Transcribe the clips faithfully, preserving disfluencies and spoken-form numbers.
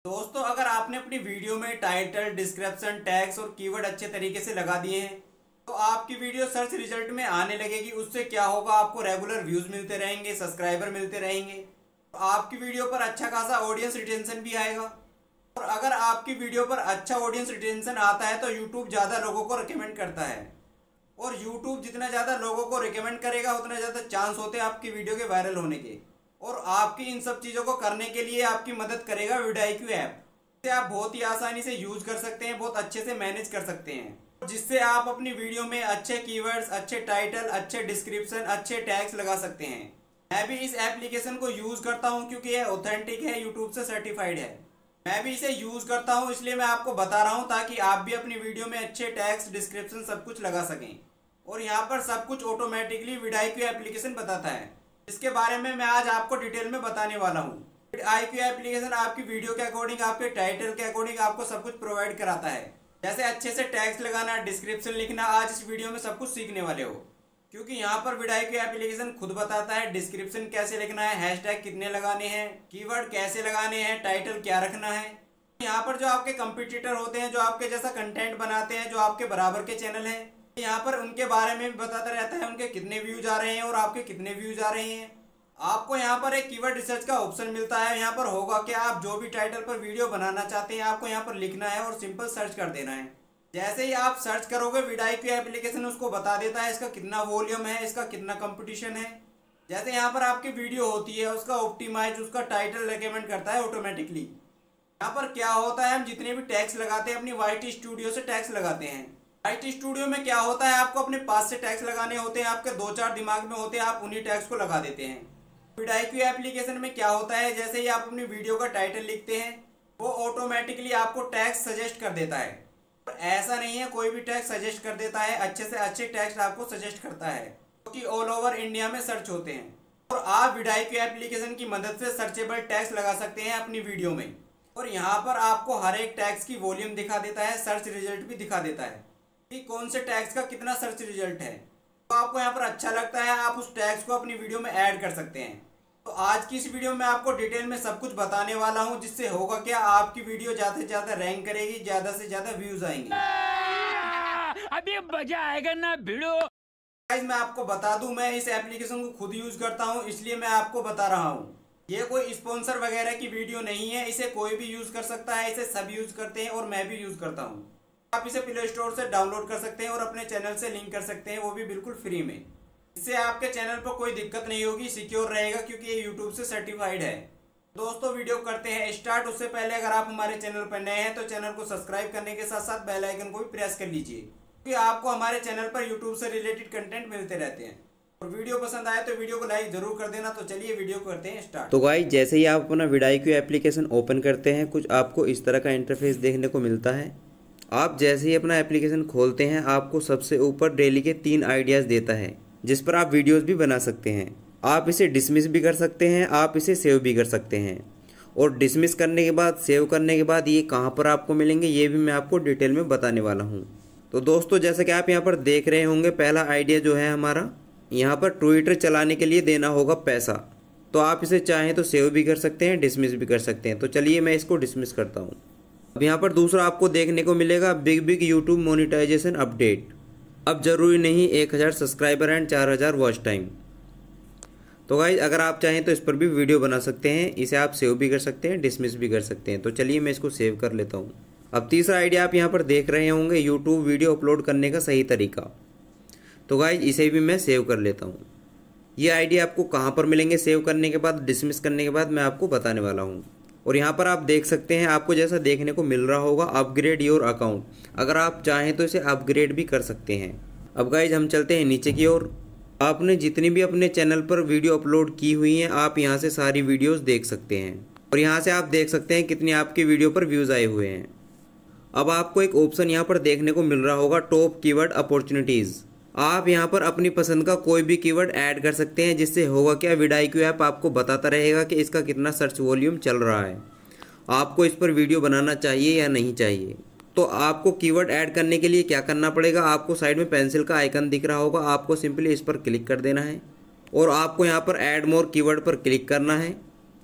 दोस्तों, अगर आपने अपनी वीडियो में टाइटल, डिस्क्रिप्शन, टैग्स और कीवर्ड अच्छे तरीके से लगा दिए हैं तो आपकी वीडियो सर्च रिजल्ट में आने लगेगी। उससे क्या होगा, आपको रेगुलर व्यूज मिलते रहेंगे, सब्सक्राइबर मिलते रहेंगे, तो आपकी वीडियो पर अच्छा खासा ऑडियंस रिटेंशन भी आएगा। और अगर आपकी वीडियो पर अच्छा ऑडियंस रिटेंशन आता है तो यूट्यूब ज़्यादा लोगों को रिकमेंड करता है, और यूट्यूब जितना ज़्यादा लोगों को रिकमेंड करेगा उतना ज़्यादा चांस होते हैं आपकी वीडियो के वायरल होने के। और आपकी इन सब चीज़ों को करने के लिए आपकी मदद करेगा विडाईक्यू ऐप, जिसे आप बहुत ही आसानी से यूज कर सकते हैं, बहुत अच्छे से मैनेज कर सकते हैं, जिससे आप अपनी वीडियो में अच्छे कीवर्ड्स, अच्छे टाइटल, अच्छे डिस्क्रिप्शन, अच्छे टैग्स लगा सकते हैं। मैं भी इस एप्लीकेशन को यूज करता हूं क्योंकि यह ऑथेंटिक है, यूट्यूब से सर्टिफाइड है। मैं भी इसे यूज करता हूं, इसलिए मैं आपको बता रहा हूं ताकि आप भी अपनी वीडियो में अच्छे टैग्स, डिस्क्रिप्शन सब कुछ लगा सकें। और यहाँ पर सब कुछ ऑटोमेटिकली विडाईक्यू एप्लीकेशन बताता है, इसके बारे में मैं आज आपको डिटेल में बताने वाला हूँ। विडाईक्यू एप्लीकेशन आपकी वीडियो के अकॉर्डिंग, आपके टाइटल के अकॉर्डिंग आपको सब कुछ प्रोवाइड कराता है, जैसे अच्छे से टैग्स लगाना, डिस्क्रिप्शन लिखना। आज इस वीडियो में सब कुछ सीखने वाले हो, क्योंकि यहाँ पर विडाईक्यू एप्लीकेशन खुद बताता है डिस्क्रिप्शन कैसे लिखना है, हैशटैग कितने लगाने हैं, कीवर्ड कैसे लगाने हैं, टाइटल क्या रखना है। यहाँ पर जो आपके कंपटीटर होते हैं, जो आपके जैसा कंटेंट बनाते हैं, जो आपके बराबर के चैनल हैं, यहाँ पर उनके बारे में भी बताता रहता है, उनके कितने व्यूज आ रहे हैं और आपके कितने व्यूज आ रहे हैं। आपको यहाँ पर एक कीवर्ड रिसर्च का ऑप्शन मिलता है। यहाँ पर होगा कि आप जो भी टाइटल पर वीडियो बनाना चाहते हैं आपको यहाँ पर लिखना है और सिंपल सर्च कर देना है। जैसे ही आप सर्च करोगे विडाईक्यू एप्लीकेशन उसको बता देता है इसका कितना वॉल्यूम है, इसका कितना कंपटीशन है। जैसे यहाँ पर आपकी वीडियो होती है उसका ऑप्टिमाइज, उसका टाइटल रिकमेंड करता है ऑटोमेटिकली। यहाँ पर क्या होता है, हम जितने भी टैग्स लगाते हैं अपनी वाईटी स्टूडियो से टैग्स लगाते हैं। वाईटी स्टूडियो में क्या होता है, आपको अपने पास से टैग्स लगाने होते हैं, आपके दो चार दिमाग में होते हैं, आप उन्हीं टैग्स को लगा देते हैं। विडाईक्यू एप्लीकेशन में क्या होता है, जैसे ही आप अपनी वीडियो का टाइटल लिखते हैं वो ऑटोमेटिकली आपको टैग्स सजेस्ट कर देता है। पर ऐसा नहीं है कोई भी टैग सजेस्ट कर देता है, अच्छे से अच्छे टैग्स आपको सजेस्ट करता है, क्योंकि ऑल ओवर इंडिया में सर्च होते हैं। और आप विडाईक्यू एप्लीकेशन की मदद से सर्चेबल टैग्स लगा सकते हैं अपनी वीडियो में। और यहाँ पर आपको हर एक टैग्स की वॉल्यूम दिखा देता है, सर्च रिजल्ट भी दिखा देता है कि कौन से टैग्स का कितना सर्च रिजल्ट है। तो आपको यहाँ पर अच्छा लगता है, आप उस टैग्स को अपनी वीडियो में ऐड कर सकते हैं। तो आज की इस वीडियो में आपको डिटेल में सब कुछ बताने वाला हूँ, जिससे होगा क्या, आपकी वीडियो ज़्यादा से ज़्यादा रैंक करेगी, ज़्यादा से ज़्यादा व्यूज आएंगे। अभी मजा आएगा ना भिड़ो। गाइस, मैं आपको बता दूं, मैं इस एप्लीकेशन को खुद यूज करता हूं, इसलिए मैं आपको बता रहा हूं। ये कोई स्पॉन्सर वगैरह की वीडियो नहीं है, इसे कोई भी यूज कर सकता है, इसे सब यूज करते हैं और मैं भी यूज करता हूं। आप इसे प्ले स्टोर से डाउनलोड कर सकते हैं और अपने चैनल से लिंक कर सकते हैं, वो भी बिल्कुल फ्री में। इससे आपके चैनल पर कोई दिक्कत नहीं होगी, सिक्योर रहेगा, क्योंकि ये यूट्यूब से सर्टिफाइड है। दोस्तों, वीडियो करते हैं स्टार्ट। उससे पहले अगर आप हमारे चैनल पर नए हैं तो चैनल को सब्सक्राइब करने के साथ साथ बेल आइकन को भी प्रेस कर लीजिए, क्योंकि आपको हमारे चैनल पर यूट्यूब से रिलेटेड कंटेंट मिलते रहते हैं। और वीडियो पसंद आए तो वीडियो को लाइक जरूर कर देना। तो चलिए वीडियो करते हैं स्टार्ट। तो गाइस, जैसे ही आप अपना विडाईक्यू एप्लीकेशन ओपन करते हैं कुछ आपको इस तरह का इंटरफेस देखने को मिलता है। आप जैसे ही अपना एप्लीकेशन खोलते हैं आपको सबसे ऊपर डेली के तीन आइडियाज़ देता है, जिस पर आप वीडियोस भी बना सकते हैं। आप इसे डिसमिस भी कर सकते हैं, आप इसे सेव भी कर सकते हैं। और डिसमिस करने के बाद, सेव करने के बाद ये कहाँ पर आपको मिलेंगे ये भी मैं आपको डिटेल में बताने वाला हूँ। तो दोस्तों, जैसे कि आप यहाँ पर देख रहे होंगे, पहला आइडिया जो है हमारा, यहाँ पर ट्विटर चलाने के लिए देना होगा पैसा। तो आप इसे चाहें तो सेव भी कर सकते हैं, डिसमिस भी कर सकते हैं। तो चलिए मैं इसको डिसमिस करता हूँ। अब यहाँ पर दूसरा आपको देखने को मिलेगा big big YouTube monetization update. अब जरूरी नहीं एक हज़ार सब्सक्राइबर एंड चार हज़ार वॉच टाइम। तो गाइज, अगर आप चाहें तो इस पर भी वीडियो बना सकते हैं, इसे आप सेव भी कर सकते हैं, डिसमिस भी कर सकते हैं। तो चलिए मैं इसको सेव कर लेता हूँ। अब तीसरा आइडिया आप यहाँ पर देख रहे होंगे, यूट्यूब वीडियो अपलोड करने का सही तरीका। तो गाइज, इसे भी मैं सेव कर लेता हूँ। ये आइडिया आपको कहाँ पर मिलेंगे सेव करने के बाद, डिसमिस करने के बाद, मैं आपको बताने वाला हूँ। और यहाँ पर आप देख सकते हैं, आपको जैसा देखने को मिल रहा होगा, अपग्रेड योर अकाउंट। अगर आप चाहें तो इसे अपग्रेड भी कर सकते हैं। अब गाइज, हम चलते हैं नीचे की ओर। आपने जितनी भी अपने चैनल पर वीडियो अपलोड की हुई हैं आप यहाँ से सारी वीडियोस देख सकते हैं। और यहाँ से आप देख सकते हैं कितनी आपकी वीडियो पर व्यूज़ आए हुए हैं। अब आपको एक ऑप्शन यहाँ पर देखने को मिल रहा होगा, टॉप कीवर्ड अपॉर्चुनिटीज़। आप यहाँ पर अपनी पसंद का कोई भी कीवर्ड ऐड कर सकते हैं, जिससे होगा क्या, विडाईक्यू ऐप आपको बताता रहेगा कि इसका कितना सर्च वॉल्यूम चल रहा है, आपको इस पर वीडियो बनाना चाहिए या नहीं चाहिए। तो आपको कीवर्ड ऐड करने के लिए क्या करना पड़ेगा, आपको साइड में पेंसिल का आइकन दिख रहा होगा, आपको सिंपली इस पर क्लिक कर देना है और आपको यहाँ पर ऐड मोर कीवर्ड पर क्लिक करना है।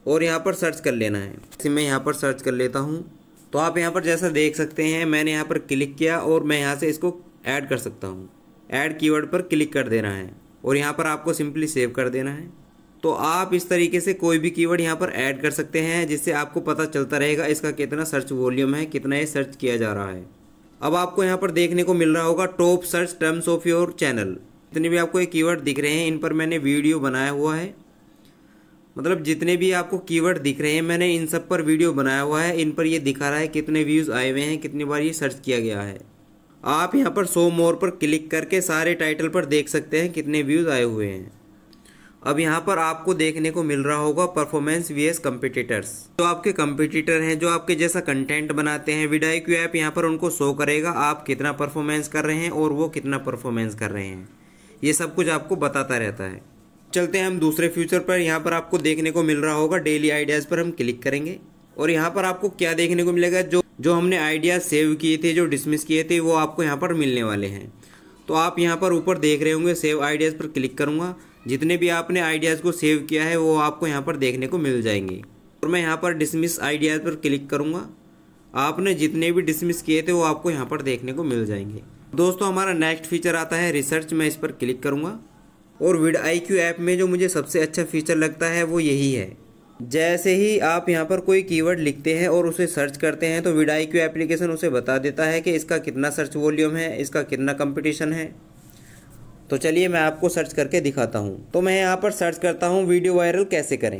और यहाँ पर सर्च कर लेना है। इसे मैं यहाँ पर सर्च कर लेता हूँ। तो आप यहाँ पर जैसा देख सकते हैं मैंने यहाँ पर क्लिक किया और मैं यहाँ से इसको ऐड कर सकता हूँ। ऐड कीवर्ड पर क्लिक कर देना है और यहाँ पर आपको सिंपली सेव कर देना है। तो आप इस तरीके से कोई भी कीवर्ड यहाँ पर ऐड कर सकते हैं, जिससे आपको पता चलता रहेगा इसका कितना सर्च वॉल्यूम है, कितना ये सर्च किया जा रहा है। अब आपको यहाँ पर देखने को मिल रहा होगा top search terms of your channel. जितने भी आपको ये कीवर्ड दिख रहे हैं इन पर मैंने वीडियो बनाया हुआ है। मतलब जितने भी आपको कीवर्ड दिख रहे हैं मैंने इन सब पर वीडियो बनाया हुआ है। इन पर ये दिखा रहा है कितने व्यूज़ आए हुए हैं, कितनी बार ये सर्च किया गया है। आप यहाँ पर शो मोर पर क्लिक करके सारे टाइटल पर देख सकते हैं कितने व्यूज़ आए हुए हैं। अब यहाँ पर आपको देखने को मिल रहा होगा परफॉर्मेंस वीएस कंपटीटर्स। जो आपके कंपटीटर हैं, जो आपके जैसा कंटेंट बनाते हैं, विडाईक्यू ऐप यहाँ पर उनको शो करेगा आप कितना परफॉर्मेंस कर रहे हैं और वो कितना परफॉर्मेंस कर रहे हैं। ये सब कुछ आपको बताता रहता है। चलते हैं हम दूसरे फ्यूचर पर। यहाँ पर आपको देखने को मिल रहा होगा डेली आइडियाज़ पर हम क्लिक करेंगे और यहाँ पर आपको क्या देखने को मिलेगा, जो जो हमने आइडियाज़ सेव किए थे, जो डिसमिस किए थे, वो आपको यहाँ पर मिलने वाले हैं। तो आप यहाँ पर ऊपर देख रहे होंगे सेव आइडियाज़ पर क्लिक करूँगा। जितने भी आपने आइडियाज़ को सेव किया है वो आपको यहाँ पर देखने को मिल जाएंगे। और मैं यहाँ पर डिसमिस आइडियाज़ पर क्लिक करूँगा। आपने जितने भी डिसमिस किए थे वो आपको यहाँ पर देखने को मिल जाएंगे। दोस्तों हमारा नेक्स्ट फीचर आता है रिसर्च। मैं इस पर क्लिक करूँगा और विडाईक्यू ऐप में जो मुझे सबसे अच्छा फीचर लगता है वो यही है। जैसे ही आप यहाँ पर कोई कीवर्ड लिखते हैं और उसे सर्च करते हैं तो विडाईक्यू एप्लीकेशन उसे बता देता है कि इसका कितना सर्च वॉल्यूम है, इसका कितना कंपटीशन है। तो चलिए मैं आपको सर्च करके दिखाता हूँ। तो मैं यहाँ पर सर्च करता हूँ वीडियो वायरल कैसे करें।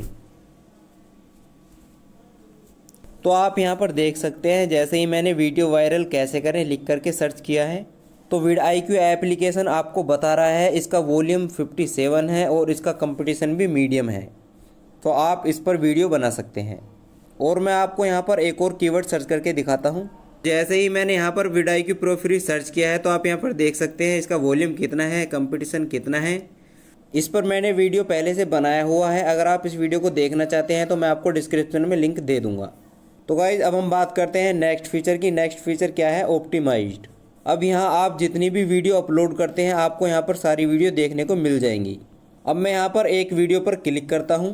तो आप यहाँ पर देख सकते हैं जैसे ही मैंने वीडियो वायरल कैसे करें लिख करके सर्च किया है तो विडाईक्यू एप्लीकेशन आपको बता रहा है इसका वॉल्यूम सत्तावन है और इसका कंपटीशन भी मीडियम है। तो आप इस पर वीडियो बना सकते हैं। और मैं आपको यहाँ पर एक और कीवर्ड सर्च करके दिखाता हूँ। जैसे ही मैंने यहाँ पर विडाईक्यू प्रो फ्री सर्च किया है तो आप यहाँ पर देख सकते हैं इसका वॉल्यूम कितना है, कंपटीशन कितना है। इस पर मैंने वीडियो पहले से बनाया हुआ है। अगर आप इस वीडियो को देखना चाहते हैं तो मैं आपको डिस्क्रिप्शन में लिंक दे दूँगा। तो गाइज अब हम बात करते हैं नेक्स्ट फीचर की। नेक्स्ट फीचर क्या है, ऑप्टिमाइज्ड। अब यहाँ आप जितनी भी वीडियो अपलोड करते हैं आपको यहाँ पर सारी वीडियो देखने को मिल जाएंगी। अब मैं यहाँ पर एक वीडियो पर क्लिक करता हूँ।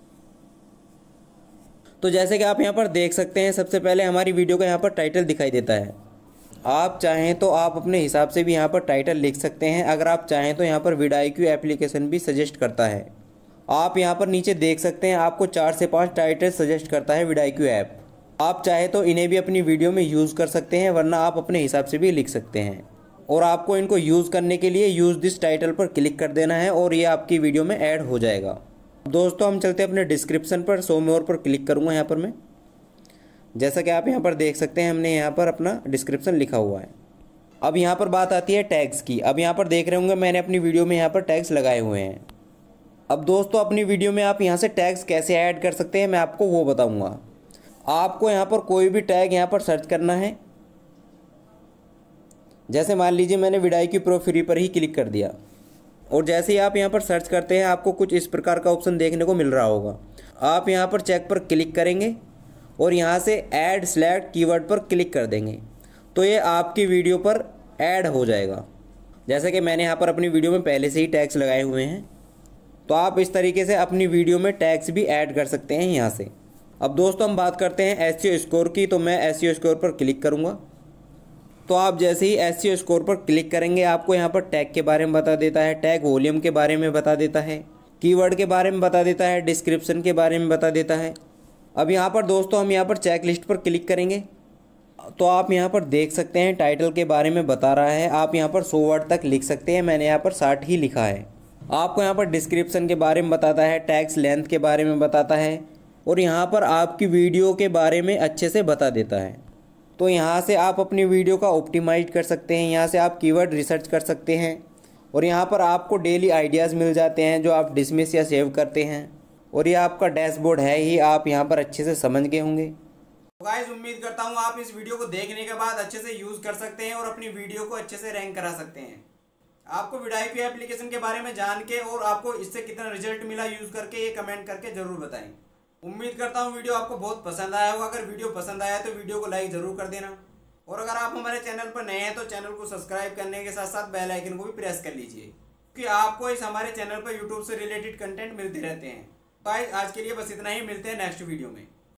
तो जैसे कि आप यहाँ पर देख सकते हैं सबसे पहले हमारी वीडियो का यहाँ पर टाइटल दिखाई देता है। आप चाहें तो आप अपने हिसाब से भी यहाँ पर टाइटल लिख सकते हैं। अगर आप चाहें तो यहाँ पर विडाईक्यू एप्लीकेशन भी सजेस्ट करता है। आप यहाँ पर नीचे देख सकते हैं आपको चार से पाँच टाइटल सजेस्ट करता है विडाईक्यू ऐप। आप चाहे तो इन्हें भी अपनी वीडियो में यूज़ कर सकते हैं, वरना आप अपने हिसाब से भी लिख सकते हैं। और आपको इनको यूज़ करने के लिए यूज़ दिस टाइटल पर क्लिक कर देना है और ये आपकी वीडियो में ऐड हो जाएगा। दोस्तों हम चलते हैं अपने डिस्क्रिप्शन पर। शो मोर पर क्लिक करूँगा यहाँ पर मैं। जैसा कि आप यहाँ पर देख सकते हैं हमने यहाँ पर अपना डिस्क्रिप्शन लिखा हुआ है। अब यहाँ पर बात आती है टैग्स की। अब यहाँ पर देख रहे होंगे मैंने अपनी वीडियो में यहाँ पर टैग्स लगाए हुए हैं। अब दोस्तों अपनी वीडियो में आप यहाँ से टैग्स कैसे ऐड कर सकते हैं मैं आपको वो बताऊँगा। आपको यहाँ पर कोई भी टैग यहाँ पर सर्च करना है। जैसे मान लीजिए मैंने विडाईक्यू प्रो फ्री पर ही क्लिक कर दिया और जैसे ही आप यहाँ पर सर्च करते हैं आपको कुछ इस प्रकार का ऑप्शन देखने को मिल रहा होगा। आप यहाँ पर चेक पर क्लिक करेंगे और यहाँ से ऐड सेलेक्ट कीवर्ड पर क्लिक कर देंगे तो ये आपकी वीडियो पर ऐड हो जाएगा। जैसे कि मैंने यहाँ पर अपनी वीडियो में पहले से ही टैग्स लगाए हुए हैं। तो आप इस तरीके से अपनी वीडियो में टैग्स भी ऐड कर सकते हैं यहाँ से। अब दोस्तों हम बात करते हैं एसईओ स्कोर की। तो मैं एसईओ स्कोर पर क्लिक करूँगा। तो आप जैसे ही एसईओ स्कोर पर क्लिक करेंगे आपको यहाँ पर टैग के बारे में बता देता है, टैग वॉल्यूम के बारे में बता देता है, कीवर्ड के बारे में बता देता है, डिस्क्रिप्शन के बारे में बता देता है। अब यहाँ पर दोस्तों हम यहाँ पर चेक लिस्ट पर क्लिक करेंगे तो आप यहाँ पर देख सकते हैं टाइटल के बारे में बता रहा है। आप यहाँ पर सौ वर्ड तक लिख सकते हैं। मैंने यहाँ पर साठ ही लिखा है। आपको यहाँ पर डिस्क्रिप्शन के बारे में बताता है, टैग्स लेंथ के बारे में बताता है और यहाँ पर आपकी वीडियो के बारे में अच्छे से बता देता है। तो यहाँ से आप अपनी वीडियो का ऑप्टिमाइज कर सकते हैं। यहाँ से आप कीवर्ड रिसर्च कर सकते हैं और यहाँ पर आपको डेली आइडियाज़ मिल जाते हैं जो आप डिसमिस या सेव करते हैं। और ये आपका डैशबोर्ड है ही, आप यहाँ पर अच्छे से समझ गए होंगे। गाइस उम्मीद करता हूँ आप इस वीडियो को देखने के बाद अच्छे से यूज़ कर सकते हैं और अपनी वीडियो को अच्छे से रैंक करा सकते हैं। आपको विडाईक्यू एप्लीकेशन के बारे में जान के और आपको इससे कितना रिजल्ट मिला यूज़ करके ये कमेंट करके ज़रूर बताएं। उम्मीद करता हूँ वीडियो आपको बहुत पसंद आया होगा। अगर वीडियो पसंद आया तो वीडियो को लाइक ज़रूर कर देना और अगर आप हमारे चैनल पर नए हैं तो चैनल को सब्सक्राइब करने के साथ साथ बेल आइकन को भी प्रेस कर लीजिए, क्योंकि आपको इस हमारे चैनल पर यूट्यूब से रिलेटेड कंटेंट मिलते रहते हैं। गाइस आज के लिए बस इतना ही, मिलते हैं नेक्स्ट वीडियो में।